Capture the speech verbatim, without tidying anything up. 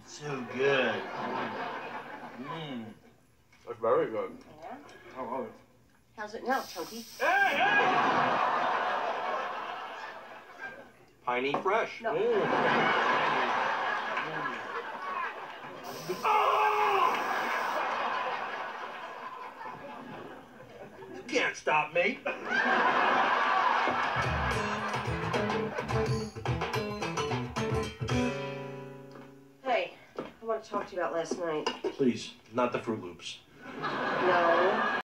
So good. Mmm. That's very good. Yeah? I love it. How's it now, Chunky? Hey, hey! Piney fresh. No. Mm. Oh! You can't stop me. Hey, I want to talk to you about last night. Please, not the Fruit Loops. No.